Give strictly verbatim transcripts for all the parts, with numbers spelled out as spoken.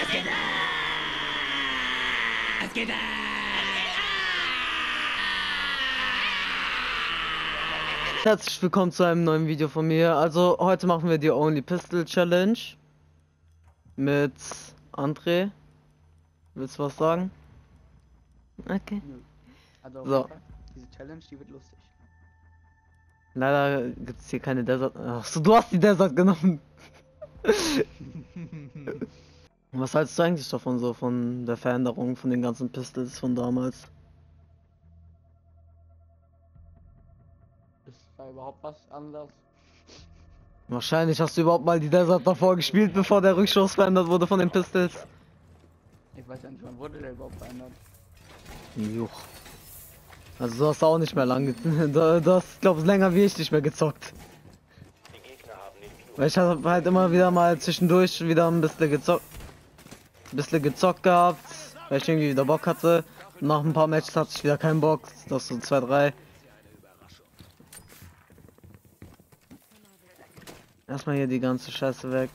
Es geht ab! Es geht ab! Herzlich willkommen zu einem neuen Video von mir. Also heute machen wir die Only Pistol Challenge mit André. Willst du was sagen? Okay. Nö. Also So. diese Challenge, die wird lustig. Leider gibt es hier keine Desert. Achso, du hast die Desert genommen. Was hältst du eigentlich davon, so von der Veränderung von den ganzen Pistols von damals? Ist da überhaupt was anders? Wahrscheinlich hast du überhaupt mal die Desert davor gespielt, bevor der Rückschuss verändert wurde von den Pistols. Ich weiß ja nicht, wann wurde der überhaupt verändert? Juch. Also du hast auch nicht mehr lange, du, du hast, glaub ich, länger wie ich nicht mehr gezockt. Weil ich habe halt immer wieder mal zwischendurch wieder ein bisschen gezockt, ein bisschen gezockt gehabt, weil ich irgendwie wieder Bock hatte. Nach ein paar Matches hatte ich wieder keinen Bock, das so zwei, drei. Erstmal hier die ganze Scheiße weg.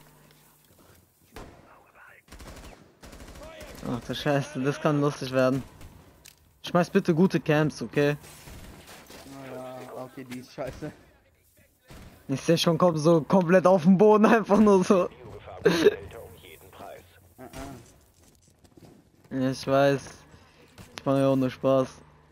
Ach du Scheiße, das kann lustig werden. Schmeiß bitte gute Camps, okay? Naja, okay, die ist scheiße. Ich sehe schon kom so komplett auf dem Boden, einfach nur so. Ja, ich weiß. Ich mache ja auch nur Spaß.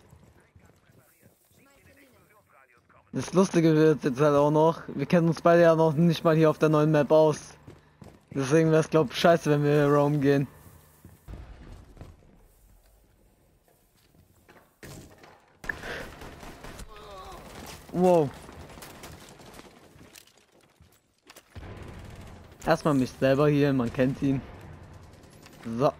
Das Lustige wird jetzt halt auch noch, wir kennen uns beide ja noch nicht mal hier auf der neuen Map aus. Deswegen wäre es, glaube ich, scheiße, wenn wir Roam gehen. Wow. Erstmal mich selber hier, man kennt ihn. So.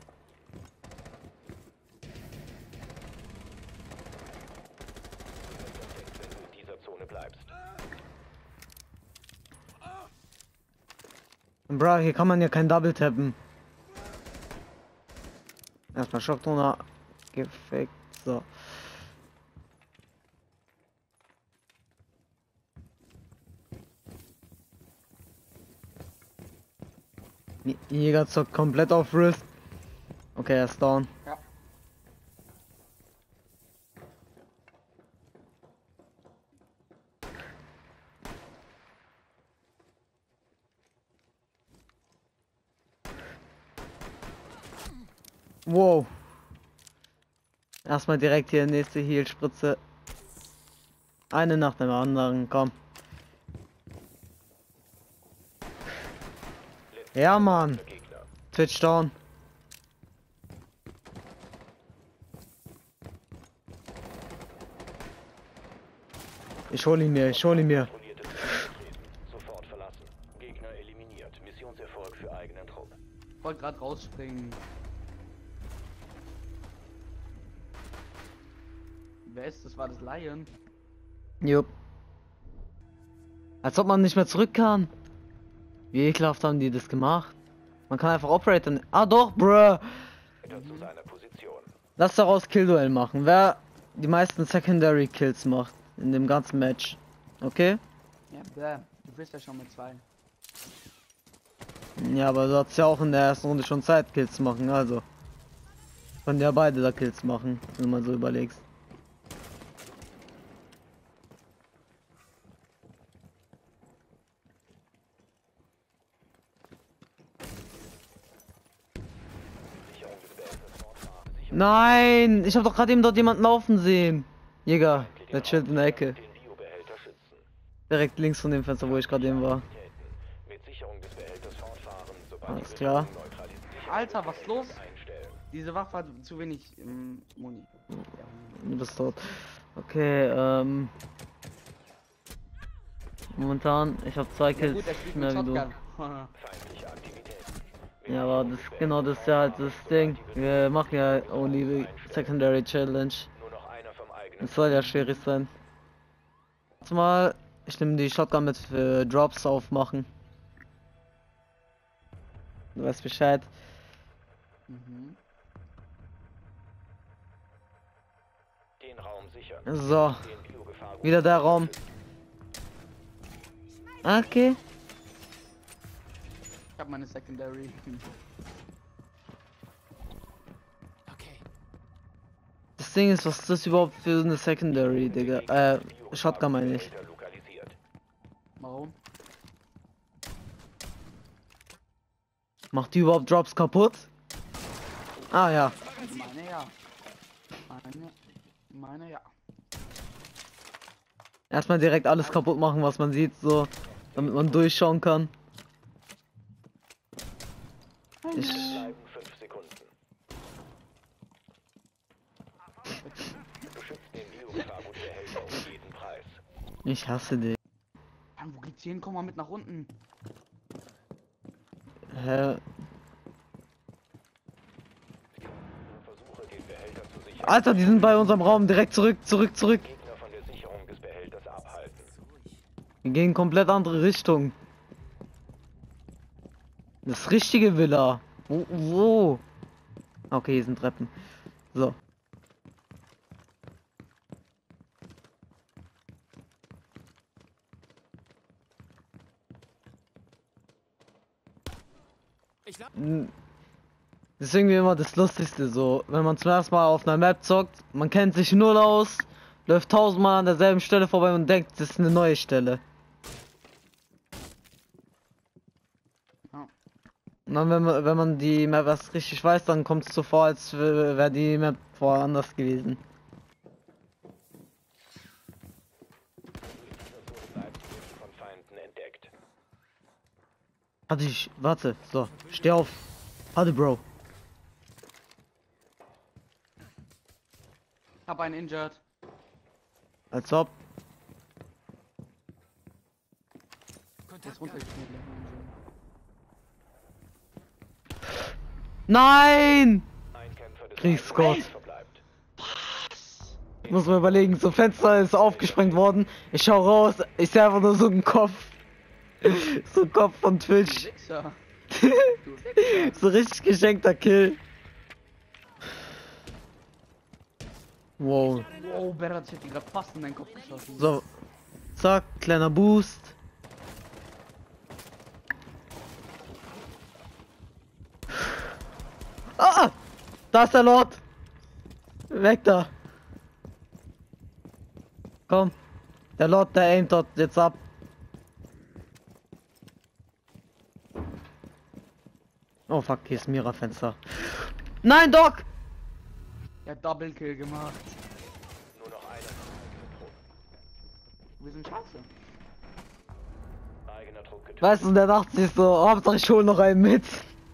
Bro, hier kann man ja kein Double tappen. Erstmal Schocktoner gefaked. So. Jäger zockt komplett auf Risk. Okay, er ist down. Ja. Wow. Erstmal direkt hier nächste Heal-Spritze. Eine nach dem anderen, komm. Ja, Mann. Twitch down. Ich hol ihn mir, ich hol ihn mir. Sofort verlassen. Gegner eliminiert. Missionserfolg für eigenen Trupp. Wollte gerade rausspringen. Wer ist das? War das Lion? Jupp. Als ob man nicht mehr zurück kann. Wie ekelhaft haben die das gemacht? Man kann einfach operaten. Ah doch, bruh. Zu seiner Position. Lass daraus Killduell machen. Wer die meisten Secondary Kills macht in dem ganzen Match. Okay? Ja, bäh. Du bist ja schon mit zwei. Ja, aber du hast ja auch in der ersten Runde schon Zeit, Kills zu machen, also. Können ja beide da Kills machen, wenn du mal so überlegst. Nein, ich habe doch gerade eben dort jemanden laufen sehen. Jäger, der chillt in der Ecke. Direkt links von dem Fenster, wo ich gerade eben war. Alles klar. Alter, was ist los? Diese Waffe hat zu wenig ähm, Muni. Du bist tot. Okay, ähm. Momentan, ich habe zwei Ja, Kills gut, er spielt mehr mit wie du. Shotgun. Ja, aber das genau das ist ja halt das Ding. Wir machen ja Only Secondary Challenge. Es soll ja schwierig sein. Jetzt mal, ich nehme die Shotgun mit für Drops aufmachen. Du weißt Bescheid. Mhm. Den Raum sichern. So, wieder der Raum. Okay. Ich habe meine Secondary. Ding ist, was ist das überhaupt für eine Secondary, Digga? Äh, Shotgun meine ich. Warum? Macht die überhaupt Drops kaputt? Ah ja. Meine ja. Meine, meine ja. Erstmal direkt alles kaputt machen, was man sieht, so, damit man durchschauen kann. Ich, Bleiben fünf Sekunden. Beschützt den Biogefahrgutbehälter um jeden Preis. ich hasse dich. Mann, wo geht's hin? Komm mal mit nach unten. Hä? Versuche den Behälter zu sichern. Alter, die sind bei unserem Raum. Direkt zurück, zurück, zurück. Gegner von der Sicherung des Behälters abhalten. Wir gehen in komplett andere Richtung. Das richtige Villa. Wo? Wo? Okay, hier sind Treppen. So. N- Das ist irgendwie immer das Lustigste so. Wenn man zum ersten Mal auf einer Map zockt, man kennt sich null aus, läuft tausendmal an derselben Stelle vorbei und denkt, das ist eine neue Stelle. Ja. Und dann, wenn man, wenn man die Map erst richtig weiß, dann kommt es so vor, als wäre die Map vorher anders gewesen. Von Feinden entdeckt. Warte, ich, warte, so, steh auf. Warte, Bro. Hab einen injured. Als ob. Der ist runtergeschnitten. Nein! Ein Kämpfer des Kriegsgott. Feindes verbleibt. Ich muss mir überlegen, so Fenster ist aufgesprengt worden. Ich schau raus, ich sehe einfach nur so einen Kopf. So ein Kopf von Du Twitch. Wichser. Du Wichser. So richtig geschenkter Kill. Wow. Wow, Berat, ich hätte ihn gerade fast in deinen Kopf geschossen. So. Zack, kleiner Boost. Ah! Da ist der Lord! Weg da! Komm! Der Lord, der aimt dort jetzt ab. Oh fuck, hier ist Mira-Fenster. Nein, Doc! Er hat Double Kill gemacht. Nur noch einer von eigenen Trupp. Wir sind scheiße. Eigener Trupp getötet. Weißt du, der dachte sich so, Hauptsache ich hol noch einen mit.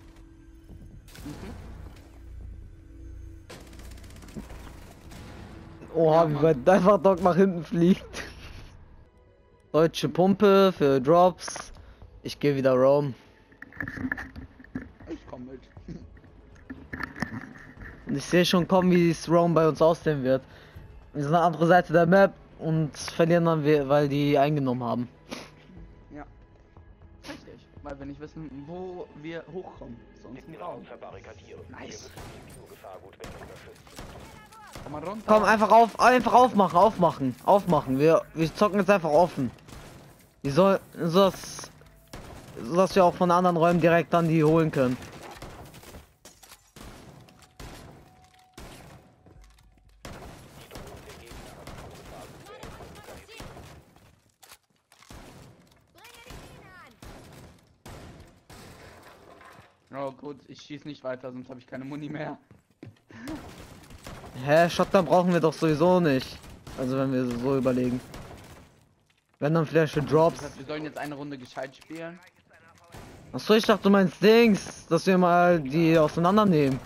Oha, Ja, wie Mann. weit einfach Doc nach hinten fliegt. Deutsche Pumpe für Drops. Ich gehe wieder Roam. Ich komm mit. Und ich sehe schon kommen, wie das Roam bei uns aussehen wird. Wir sind an der anderen Seite der Map und verlieren dann, wir- weil die eingenommen haben. Ja. Richtig. Weil wir nicht wissen, wo wir hochkommen. Sonst Den ein Raum. Raum verbarrikadieren. Wir Nice. müssen die Biogefahrgutbehälter schützen. Komm mal runter. Komm, einfach auf, einfach aufmachen, aufmachen, aufmachen. Wir, wir zocken jetzt einfach offen. Wie soll, so dass, so dass wir auch von anderen Räumen direkt dann die holen können. Oh gut, ich schieß nicht weiter, sonst habe ich keine Muni mehr. Hä, Shotgun brauchen wir doch sowieso nicht. Also wenn wir so überlegen. Wenn dann vielleicht für Drops. Das heißt, wir sollen jetzt eine Runde gescheit spielen. Achso, ich dachte du meinst Dings, dass wir mal die auseinandernehmen.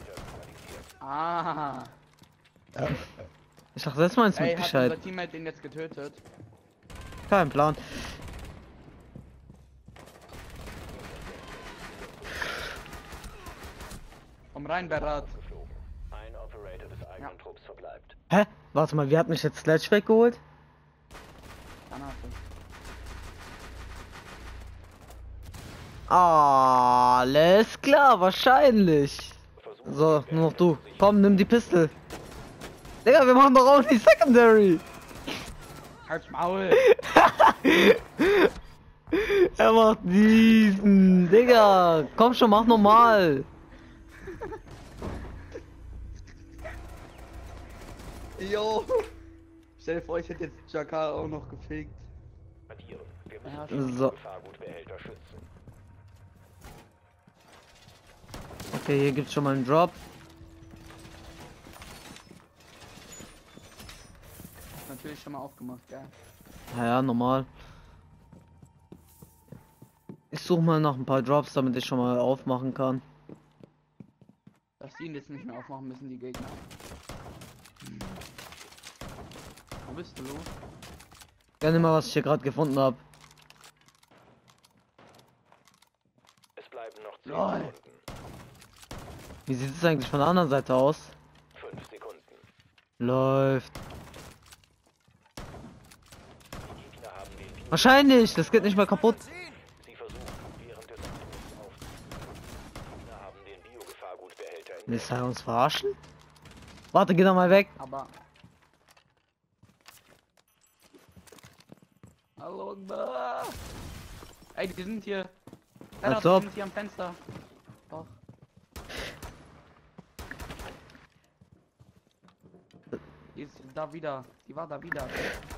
Ah. Ich dachte, das meinst du Ey, mit hat Bescheid. unser Teammate den jetzt getötet? Kein Plan. Komm rein, Berat. Geflogen. Ein Operator des eigenen Ja. Trupps verbleibt. Hä? Warte mal, wie hat mich jetzt Sledge weggeholt? Granate. Alles klar, wahrscheinlich. Versuchen So, die nur noch du. Behälter zu sichern. Komm, nimm die Pistol. Digga, wir machen doch auch die Secondary. Halt's Maul. Er macht diesen. Digga, komm schon, mach normal. Jo! Stell dir vor, ich hätte jetzt Jakar auch noch gefickt. Addieren. Wir müssen Ja, die so. Gefahrgutbehälter schützen. Okay, hier gibt's schon mal einen Drop. Natürlich schon mal aufgemacht, gell? Naja, normal. Ich suche mal noch ein paar Drops, damit ich schon mal aufmachen kann. Dass die ihn jetzt nicht mehr aufmachen müssen, die Gegner. Hm. Wo bist du, Lo? Gerne mal, was ich hier gerade gefunden habe. Es bleiben noch zehn Lol. Sekunden. Wie sieht es eigentlich von der anderen Seite aus? fünf Sekunden. Läuft. Die Gegner haben den Bio. Wahrscheinlich, das geht nicht mehr kaputt. Sie versuchen, während des Angriffs aufzunehmen. Die Gegner haben den Biogefahrgutbehälter in Willst du uns verarschen? Warte, geh doch mal weg. Aber. Hallo, Akbar. Ey, die sind hier. Als Alter, ob. die sind hier am Fenster. Doch. Die ist da wieder. Die war da wieder.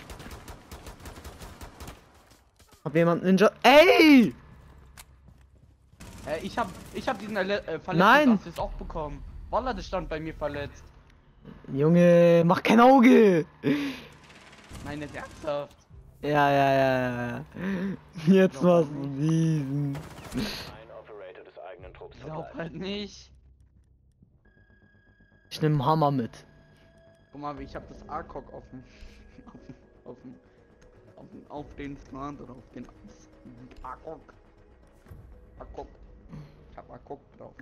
Hab jemand Ninja. Ey! Äh, ich hab, ich hab diesen äh, Verletzten Nein. Assist auch bekommen. Wallah, das stand bei mir verletzt. Junge, mach kein Auge! Nein, nicht ernsthaft. Ja, ja, ja, ja. Jetzt machst du diesen. ein Operator des eigenen Trupps Glaub verbleibt. halt nicht. Ich nehm einen Hammer mit. Guck mal, ich hab das A K O K auf dem, auf dem, auf dem, auf dem, auf den Strand oder auf den A K O K. A K O K. Ich hab A K O K drauf.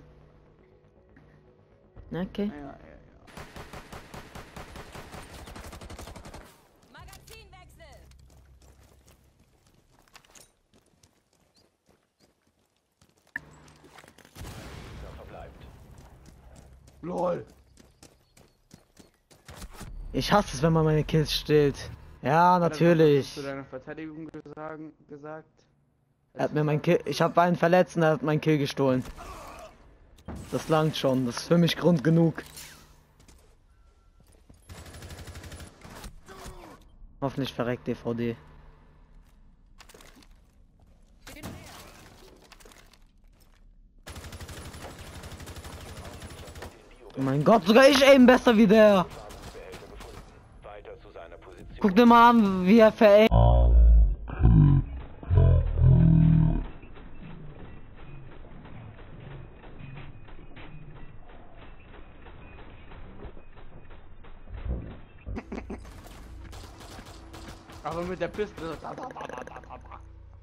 Okay. Ja, ja, ja. Magazinwechsel! Gegner verbleibt. LOL. Ich hasse es, wenn man meine Kills stillt. Ja, natürlich. Zu deiner Verteidigung gesagt, gesagt. Er hat mir mein Kill. Ich habe einen verletzt und er hat mein Kill gestohlen. Das langt schon. Das ist für mich Grund genug. Hoffentlich verreckt D V D. Oh mein Gott, sogar ich eben besser wie der. Gefahrgutbehälter gefunden. Weiter zu seiner Position. Guck dir mal an, wie er ver... Aber mit der Pistole. Da, da, da, da, da, da, da.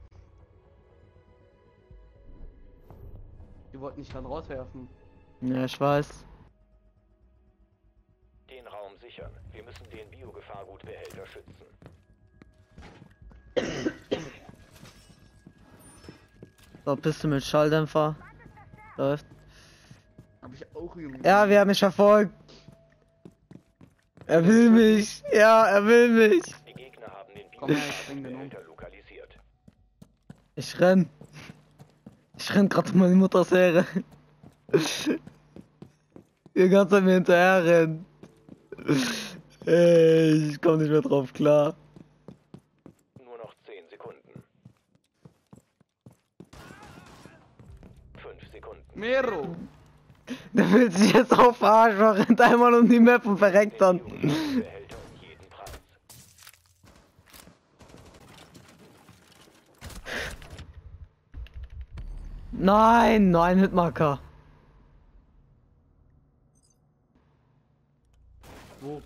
Die wollten mich dann rauswerfen. Ja, ich weiß. Den Raum sichern. Wir müssen den Biogefahrgutbehälter schützen. So, Piste mit Schalldämpfer. Läuft. Hab ich auch, Junge. Ja, wir haben mich verfolgt. Er will mich. Ja, er will mich. Die Gegner haben den Komm her, ich bring den um. Biogefahrgutbehälter lokalisiert. Ich renn. Ich renn gerade um meine Mutters Ehre. Ihr ganze Zeit mir hinterher rennen. Ey, ich komm nicht mehr drauf klar. Nur noch zehn Sekunden. fünf Sekunden. Mero. Der will sich jetzt auf verarschen, er rennt einmal um die Map und verreckt dann. Biogefahrgutbehälter um jeden Preis. Nein, nur ein Hitmarker. Wo?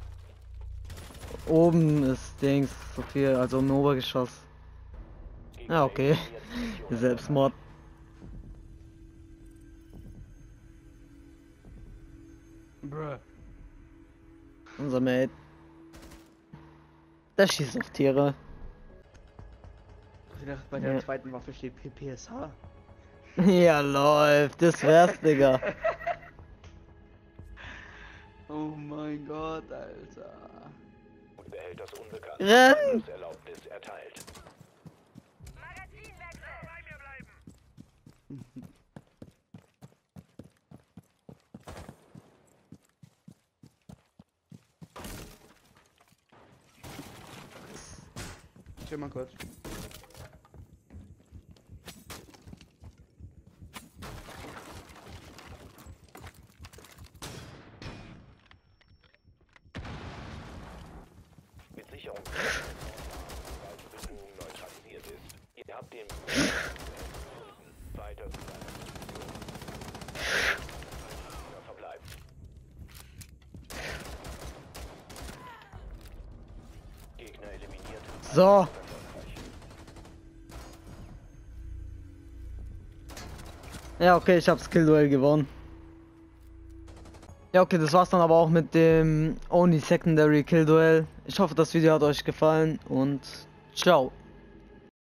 Oben ist Dings, so viel, also im Obergeschoss. Gegner Ja, okay. eliminiert Mission Selbstmord. Bruh. Unser Mate. Der schießt auf Tiere. Ich dachte, bei der Ja. zweiten Waffe steht P P S H. Ja, läuft. Das wär's, Digga. Oh mein Gott, Alter. Behälters unbekannt. Renn! Erlaubnis erteilt. Chill mal kurz. Mit Sicherung. Bedrohung neutralisiert ist. Ihr habt den weiter zu seiner verbleibt. Gegner eliminiert. So. Ja, okay, ich hab's Kill-Duell gewonnen. Ja, okay, das war's dann aber auch mit dem Only Secondary Kill-Duell. Ich hoffe, das Video hat euch gefallen und ciao.